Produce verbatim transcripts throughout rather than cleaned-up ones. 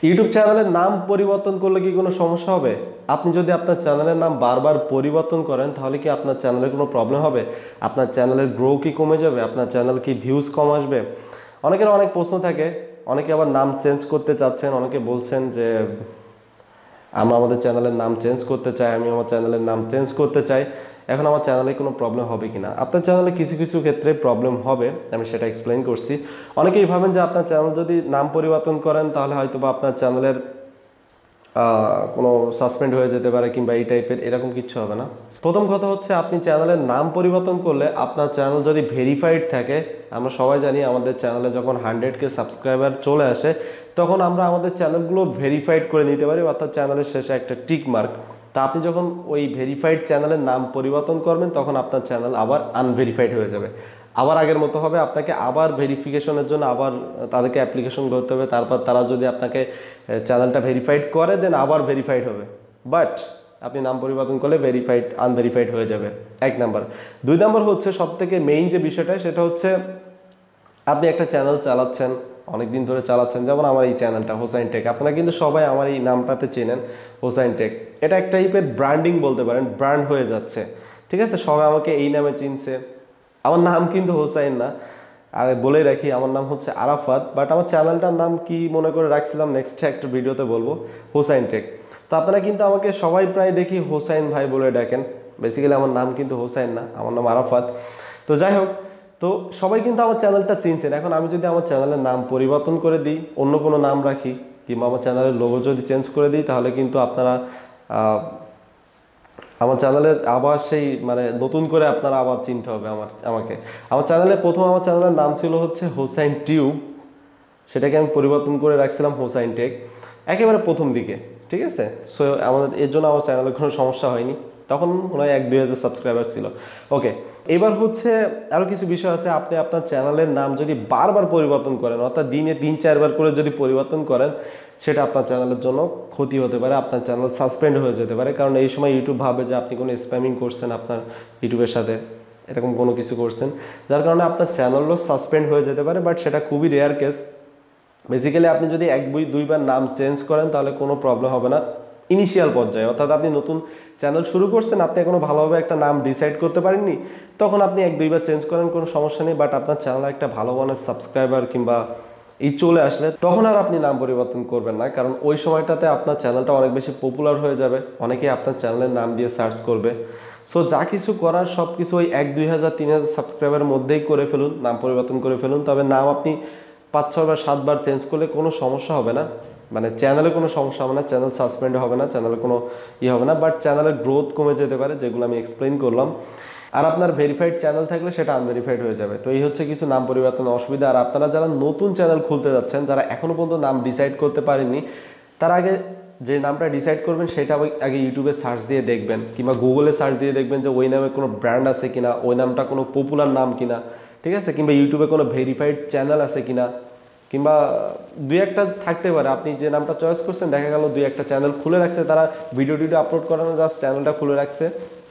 YouTube চ্যানেলের নাম পরিবর্তন করলে কি কোনো সমস্যা হবে? আপনি যদি আপনার চ্যানেলের নাম বারবার পরিবর্তন করেন তাহলে কি আপনার চ্যানেলের কোনো প্রবলেম হবে? আপনার চ্যানেলের গ্রো কি কমে যাবে? আপনার চ্যানেল কি ভিউজ কম আসবে? অনেকের অনেক প্রশ্ন থাকে, অনেকে আবার নাম চেঞ্জ করতে চাচ্ছেন, অনেকে বলছেন যে আমরা আমাদের চ্যানেলের নাম চেঞ্জ করতে চাই, আমি আমার চ্যানেলের নাম চেঞ্জ করতে চাই, এখন আমার চ্যানেলে কোনো প্রবলেম হবে কি না? আপনার চ্যানেলে কিছু কিছু ক্ষেত্রে প্রবলেম হবে, আমি সেটা এক্সপ্লেন করছি। অনেকেই ভাবেন যে আপনার চ্যানেল যদি নাম পরিবর্তন করেন তাহলে হয়তো বা আপনার চ্যানেলের কোনো সাসপেন্ড হয়ে যেতে পারে কিংবা এই টাইপের, এরকম কিছু হবে না। প্রথম কথা হচ্ছে আপনি চ্যানেলের নাম পরিবর্তন করলে আপনার চ্যানেল যদি ভেরিফাইড থাকে, আমরা সবাই জানি আমাদের চ্যানেলে যখন হান্ড্রেড কে সাবস্ক্রাইবার চলে আসে তখন আমরা আমাদের চ্যানেলগুলো ভেরিফাইড করে নিতে পারি, অর্থাৎ চ্যানেলের শেষে একটা টিক মার্ক। তা আপনি যখন ওই ভেরিফাইড চ্যানেলের নাম পরিবর্তন করবেন তখন আপনার চ্যানেল আবার আনভেরিফাইড হয়ে যাবে, আবার আগের মতো হবে। আপনাকে আবার ভেরিফিকেশনের জন্য আবার তাদেরকে অ্যাপ্লিকেশন করতে হবে, তারপর তারা যদি আপনাকে চ্যানেলটা ভেরিফাইড করে দেন আবার ভেরিফাইড হবে। বাট আপনি নাম পরিবর্তন করলে ভেরিফাইড আনভেরিফাইড হয়ে যাবে, এক নাম্বার। দুই নাম্বার হচ্ছে সবথেকে মেইন যে বিষয়টা, সেটা হচ্ছে আপনি একটা চ্যানেল চালাচ্ছেন, অনেক দিন ধরে চালাচ্ছেন, যেমন আমার এই চ্যানেলটা হোসাইন টেক, আপনারা কিন্তু সবাই আমার এই নামটাতে চেনেন হোসাইন টেক। এটা এক টাইপের ব্র্যান্ডিং বলতে পারেন, ব্র্যান্ড হয়ে যাচ্ছে, ঠিক আছে? সবাই আমাকে এই নামে চিনছে। আমার নাম কিন্তু হোসাইন না, আর বলে রাখি আমার নাম হচ্ছে আরাফাত, বাট আমার চ্যানেলটার নাম কি মনে করে রাখছিলাম নেক্সট একটা ভিডিওতে বলবো, হোসাইন টেক। তো আপনারা কিন্তু আমাকে সবাই প্রায় দেখি হোসাইন ভাই বলে ডাকেন, বেসিক্যালি আমার নাম কিন্তু হোসাইন না, আমার নাম আরাফাত। তো যাই হোক, তো সবাই কিন্তু আমার চ্যানেলটা চিনছেন। এখন আমি যদি আমার চ্যানেলের নাম পরিবর্তন করে দিই, অন্য কোনো নাম রাখি, কিংবা আমার চ্যানেলের লোগো যদি চেঞ্জ করে দিই, তাহলে কিন্তু আপনারা আমার চ্যানেলের আবার সেই মানে নতুন করে আপনারা আবার চিনতে হবে আমার আমাকে আমার চ্যানেলে প্রথম আমার চ্যানেলের নাম ছিল হচ্ছে হোসাইন টিউব, সেটাকে আমি পরিবর্তন করে রাখছিলাম হোসাইন টেক একেবারে প্রথম দিকে, ঠিক আছে? সো আমাদের এর জন্য আমার চ্যানেলে কোনো সমস্যা হয়নি, তখন মনে হয় এক দুই হাজার সাবস্ক্রাইবার ছিল। ওকে, এবার হচ্ছে আরও কিছু বিষয় আছে। আপনি আপনার চ্যানেলের নাম যদি বারবার পরিবর্তন করেন, অর্থাৎ দিনে তিন চারবার করে যদি পরিবর্তন করেন, সেটা আপনার চ্যানেলের জন্য ক্ষতি হতে পারে, আপনার চ্যানেল সাসপেন্ড হয়ে যেতে পারে। কারণ এই সময় ইউটিউব ভাবে যে আপনি কোনো স্প্যামিং করছেন আপনার ইউটিউবের সাথে, এরকম কোনো কিছু করছেন, যার কারণে আপনার চ্যানেলও সাসপেন্ড হয়ে যেতে পারে। বাট সেটা খুবই রেয়ার কেস। বেসিক্যালি আপনি যদি এক দুই দুইবার নাম চেঞ্জ করেন তাহলে কোনো প্রবলেম হবে না ইনিশিয়াল পর্যায়ে, অর্থাৎ আপনি নতুন চ্যানেল শুরু করছেন, আপনি এখনো ভালোভাবে একটা নাম ডিসাইড করতে পারেননি, তখন আপনি এক দুইবার চেঞ্জ করেন, কোনো সমস্যা নেই। বাট আপনার চ্যানেলে একটা ভালো মানের সাবস্ক্রাইবার কিংবা ই চলে আসলে তখন আর আপনি নাম পরিবর্তন করবেন না, কারণ ওই সময়টাতে আপনার চ্যানেলটা অনেক বেশি পপুলার হয়ে যাবে, অনেকেই আপনার চ্যানেলের নাম দিয়ে সার্চ করবে। সো যা কিছু করার সব কিছু ওই এক দুই হাজার তিন হাজার সাবস্ক্রাইবারের মধ্যেই করে ফেলুন, নাম পরিবর্তন করে ফেলুন। তবে নাম আপনি পাঁচ ছয়বার সাতবার চেঞ্জ করলে কোনো সমস্যা হবে না, মানে চ্যানেলে কোনো সমস্যা হবে না, চ্যানেল সাসপেন্ড হবে না, চ্যানেলে কোনো ই হবে না। বাট চ্যানেলের গ্রোথ কমে যেতে পারে, যেগুলো আমি এক্সপ্লেন করলাম। আর আপনার ভেরিফাইড চ্যানেল থাকলে সেটা আনভেরিফাইড হয়ে যাবে। তো এই হচ্ছে কিছু নাম পরিবর্তনের অসুবিধা। আর আপনারা যারা নতুন চ্যানেল খুলতে যাচ্ছেন, যারা এখনও পর্যন্ত নাম ডিসাইড করতে পারেননি, তার আগে যে নামটা ডিসাইড করবেন সেটা আগে ইউটিউবে সার্চ দিয়ে দেখবেন, কিংবা গুগলে সার্চ দিয়ে দেখবেন যে ওই নামে কোনো ব্র্যান্ড আছে কিনা, ওই নামটা কোনো পপুলার নাম কিনা, ঠিক আছে? কিংবা ইউটিউবে কোনো ভেরিফাইড চ্যানেল আছে কিনা, কিংবা দুই একটা থাকতে পারে। আপনি যে নামটা চয়েস করছেন, দেখা গেল দুই একটা চ্যানেল খুলে রাখছে, তারা ভিডিও টিডিও আপলোড করানো, জাস্ট চ্যানেলটা খুলে রাখছে,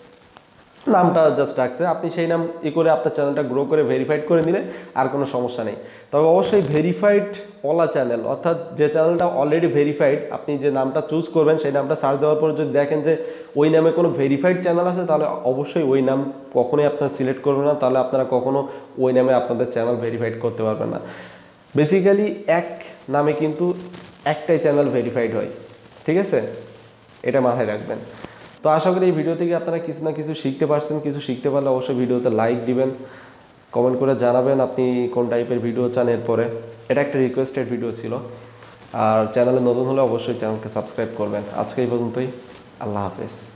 নামটা জাস্ট রাখছে, আপনি সেই নাম ই করে আপনার চ্যানেলটা গ্রো করে ভেরিফাইড করে নিলে আর কোনো সমস্যা নেই। তবে অবশ্যই ভেরিফাইড ওলা চ্যানেল, অর্থাৎ যে চ্যানেলটা অলরেডি ভেরিফাইড, আপনি যে নামটা চুজ করবেন সেই নামটা সার্চ দেওয়ার পর যদি দেখেন যে ওই নামে কোনো ভেরিফাইড চ্যানেল আছে, তাহলে অবশ্যই ওই নাম কখনোই আপনারা সিলেক্ট করবেন না, তাহলে আপনারা কখনো ওই নামে আপনাদের চ্যানেল ভেরিফাইড করতে পারবেন না। বেসিক্যালি এক নামে কিন্তু একটাই চ্যানেল ভেরিফাইড হয়, ঠিক আছে? এটা মাথায় রাখবেন। তো আশা করি এই ভিডিও থেকে আপনারা কিছু না কিছু শিখতে পারছেন। কিছু শিখতে পারলে অবশ্যই ভিডিওতে লাইক দিবেন, কমেন্ট করে জানাবেন আপনি কোন টাইপের ভিডিও চান। এরপরে এটা একটা রিকোয়েস্টেড ভিডিও ছিল। আর চ্যানেলে নতুন হলে অবশ্যই চ্যানেলকে সাবস্ক্রাইব করবেন। আজকে এই পর্যন্তই, আল্লাহ হাফেজ।